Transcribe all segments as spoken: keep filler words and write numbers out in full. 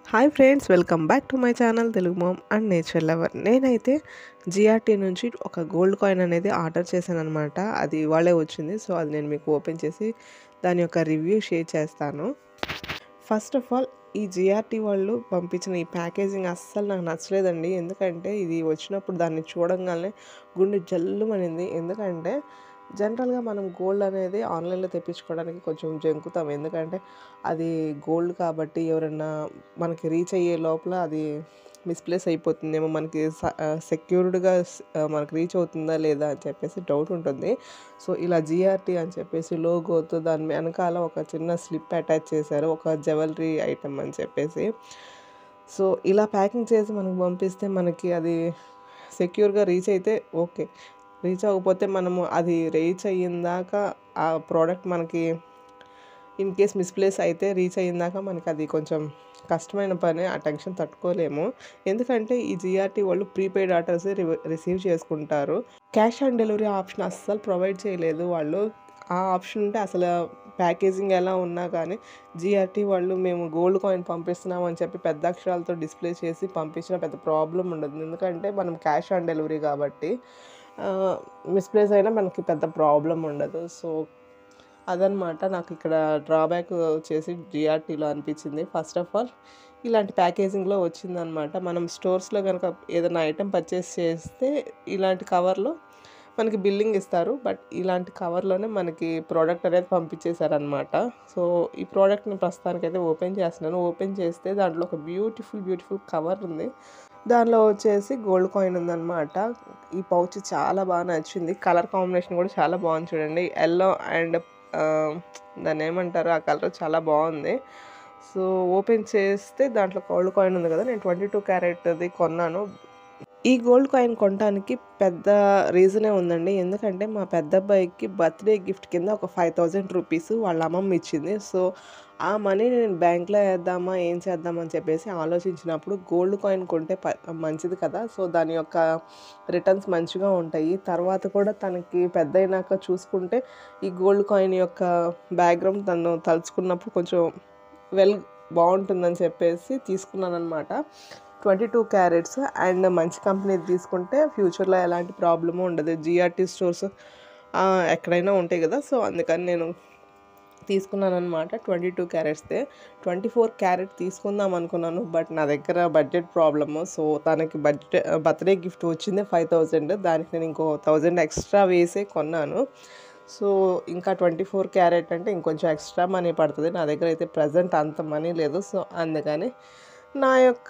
Hi friends, welcome back to my channel Telugu mom and nature lover. నేనైతే GRT నుంచి ఒక gold coin అనేది order చేశాను అనమాట. అది ఇవాళే వచ్చింది. సో అది నేను మీకు ఓపెన్ చేసి దాని యొక్క రివ్యూ షేర్ చేస్తాను. ఫస్ట్ ఆఫ్ ఆల్ ఈ జిఆర్టీ వాళ్ళు పంపించిన ఈ ప్యాకేజింగ్ అస్సలు నాకు నచ్చలేదండి. ఎందుకంటే ఇది వచ్చినప్పుడు దాన్ని చూడంగానే గుండె జల్లుమనింది. ఎందుకంటే జనరల్గా మనం గోల్డ్ అనేది ఆన్లైన్లో తెప్పించుకోవడానికి కొంచెం జంకుతాం. ఎందుకంటే అది గోల్డ్ కాబట్టి ఎవరన్నా మనకి రీచ్ అయ్యే లోపల అది మిస్ప్లేస్ అయిపోతుందేమో, మనకి సెక్యూర్డ్గా మనకి రీచ్ అవుతుందా లేదా అని చెప్పేసి డౌట్ ఉంటుంది. సో ఇలా జిఆర్టీ అని చెప్పేసి లోగోతో దాని వెనకాల ఒక చిన్న స్లిప్ అటాచ్ చేశారు, ఒక జ్యువెలరీ ఐటమ్ అని చెప్పేసి. సో ఇలా ప్యాకింగ్ చేసి మనకు పంపిస్తే మనకి అది సెక్యూర్గా రీచ్ అయితే ఓకే, రీచ్ అవ్వకపోతే మనము అది రీచ్ అయ్యిందాక ఆ ప్రోడక్ట్ మనకి ఇన్ కేస్ మిస్ప్లేస్ అయితే రీచ్ అయ్యిందాక మనకి అది కొంచెం కష్టమైన పని. ఆ టెన్షన్ తట్టుకోలేము. ఎందుకంటే ఈ జిఆర్టీ వాళ్ళు ప్రీపెయిడ్ ఆర్డర్స్ రిసీవ్ చేసుకుంటారు. క్యాష్ ఆన్ డెలివరీ ఆప్షన్ అస్సలు ప్రొవైడ్ చేయలేదు వాళ్ళు. ఆ ఆప్షన్ ఉంటే అసలు ప్యాకేజింగ్ ఎలా ఉన్నా కానీ జిఆర్టీ వాళ్ళు మేము గోల్డ్ కాయిన్ పంపిస్తున్నాం అని చెప్పి పెద్ద అక్షరాలతో డిస్ప్లే చేసి పంపించిన పెద్ద ప్రాబ్లం ఉండదు. ఎందుకంటే మనం క్యాష్ ఆన్ డెలివరీ కాబట్టి మిస్ప్లేస్ అయినా మనకి పెద్ద ప్రాబ్లం ఉండదు. సో అదనమాట నాకు ఇక్కడ డ్రాబ్యాక్ వచ్చేసి జిఆర్టీలో అనిపించింది. ఫస్ట్ ఆఫ్ ఆల్ ఇలాంటి ప్యాకేజింగ్లో వచ్చిందనమాట. మనం స్టోర్స్లో కనుక ఏదైనా ఐటెం పర్చేస్ చేస్తే ఇలాంటి కవర్లో మనకి బిల్లింగ్ ఇస్తారు, బట్ ఇలాంటి కవర్లోనే మనకి ప్రోడక్ట్ అనేది పంపించేశారనమాట. సో ఈ ప్రోడక్ట్ని ప్రస్తుతానికైతే ఓపెన్ చేస్తున్నాను. ఓపెన్ చేస్తే దాంట్లో ఒక బ్యూటిఫుల్ బ్యూటిఫుల్ కవర్ ఉంది. దానిలో వచ్చేసి గోల్డ్ కాయిన్ ఉందన్నమాట. ఈ పౌచ్ చాలా బాగా నచ్చింది. కలర్ కాంబినేషన్ కూడా చాలా బాగుంది. చూడండి, ఎల్లో అండ్ దాన్ని ఏమంటారు, ఆ కలర్ చాలా బాగుంది. సో ఓపెన్ చేస్తే దాంట్లో గోల్డ్ కాయిన్ ఉంది కదా, నేను ట్వంటీ టూ క్యారెట్ది కొన్నాను. ఈ గోల్డ్ కాయిన్ కొనడానికి పెద్ద రీజనే ఉందండి. ఎందుకంటే మా పెద్ద అబ్బాయికి బర్త్డే గిఫ్ట్ కింద ఒక ఫైవ్ థౌజండ్ రూపీస్ వాళ్ళ అమ్మమ్మ ఇచ్చింది. సో ఆ మనీ నేను బ్యాంక్లో వేద్దామా ఏం చేద్దామని చెప్పేసి ఆలోచించినప్పుడు గోల్డ్ కాయిన్ కొంటే ప మంచిది కదా. సో దాని యొక్క రిటర్న్స్ మంచిగా ఉంటాయి. తర్వాత కూడా తనకి పెద్ద అయినాక చూసుకుంటే ఈ గోల్డ్ కాయిన్ యొక్క బ్యాక్గ్రౌండ్ తను తలుచుకున్నప్పుడు కొంచెం వెల్ బాగుంటుందని చెప్పేసి తీసుకున్నాను అనమాట. ట్వంటీ టూ క్యారెట్స్ అండ్ మంచి కంపెనీ తీసుకుంటే ఫ్యూచర్లో ఎలాంటి ప్రాబ్లము ఉండదు. జిఆర్టీ స్టోర్స్ ఎక్కడైనా ఉంటాయి కదా. సో అందుకని నేను తీసుకున్నాను అనమాట. ట్వంటీ టూ క్యారెట్స్దే ట్వంటీ ఫోర్ క్యారెట్ తీసుకుందాం అనుకున్నాను, బట్ నా దగ్గర బడ్జెట్ ప్రాబ్లము. సో తనకి బడ్జెట్ బర్త్డే గిఫ్ట్ వచ్చింది ఫైవ్ థౌజండ్, దానికి నేను ఇంకో థౌజండ్ ఎక్స్ట్రా వేసే కొన్నాను. సో ఇంకా ట్వంటీ ఫోర్ క్యారెట్ అంటే ఇంకొంచెం ఎక్స్ట్రా మనీ పడుతుంది. నా దగ్గర అయితే ప్రజెంట్ అంత మనీ లేదు. సో అందుకని నా యొక్క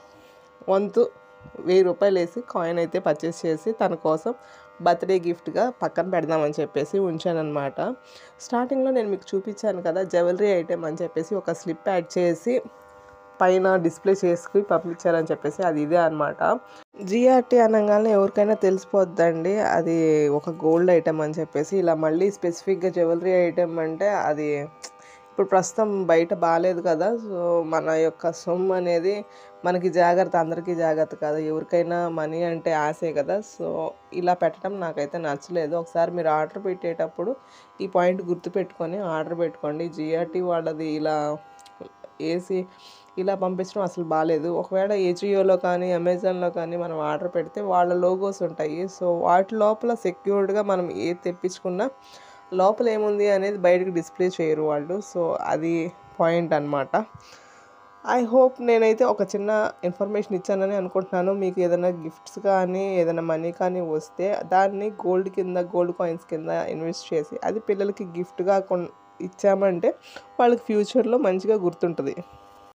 వంతు వెయ్యి రూపాయలు వేసి కాయిన్ అయితే పర్చేస్ చేసి తన కోసం బర్త్డే గిఫ్ట్గా పక్కన పెడదామని చెప్పేసి ఉంచానన్నమాట. స్టార్టింగ్లో నేను మీకు చూపించాను కదా జ్యువెలరీ ఐటెం అని చెప్పేసి, ఒక స్లిప్ యాడ్ చేసి పైన డిస్ప్లే చేసుకుని పంపించారని చెప్పేసి, అది ఇదే అనమాట. జిఆర్టీ అనగానే ఎవరికైనా తెలిసిపోద్దండి అది ఒక గోల్డ్ ఐటెం అని చెప్పేసి. ఇలా మళ్ళీ స్పెసిఫిక్గా జ్యువెలరీ ఐటెం అంటే అది ఇప్పుడు ప్రస్తుతం బయట బాగాలేదు కదా. సో మన యొక్క సొమ్ము అనేది మనకి జాగ్రత్త, అందరికీ జాగ్రత్త కాదు, ఎవరికైనా మనీ అంటే ఆశే కదా. సో ఇలా పెట్టడం నాకైతే నచ్చలేదు. ఒకసారి మీరు ఆర్డర్ పెట్టేటప్పుడు ఈ పాయింట్ గుర్తుపెట్టుకొని ఆర్డర్ పెట్టుకోండి. జిఆర్టీ వాళ్ళది ఇలా వేసి ఇలా పంపించడం అసలు బాగాలేదు. ఒకవేళ ఏజియోలో కానీ అమెజాన్లో కానీ మనం ఆర్డర్ పెడితే వాళ్ళ లోగోస్ ఉంటాయి. సో వాటి లోపల సెక్యూర్డ్గా మనం ఏది తెప్పించుకున్నా లోపల ఏముంది అనేది బయటకు డిస్ప్లే చేయరు వాళ్ళు. సో అది పాయింట్ అనమాట. ఐ హోప్ నేనైతే ఒక చిన్న ఇన్ఫర్మేషన్ ఇచ్చానని అనుకుంటున్నాను. మీకు ఏదైనా గిఫ్ట్స్ కానీ ఏదైనా మనీ కానీ వస్తే దాన్ని గోల్డ్ కింద గోల్డ్ కాయిన్స్ కింద ఇన్వెస్ట్ చేసి అది పిల్లలకి గిఫ్ట్గా కొన్ ఇచ్చామంటే వాళ్ళకి ఫ్యూచర్లో మంచిగా గుర్తుంటుంది.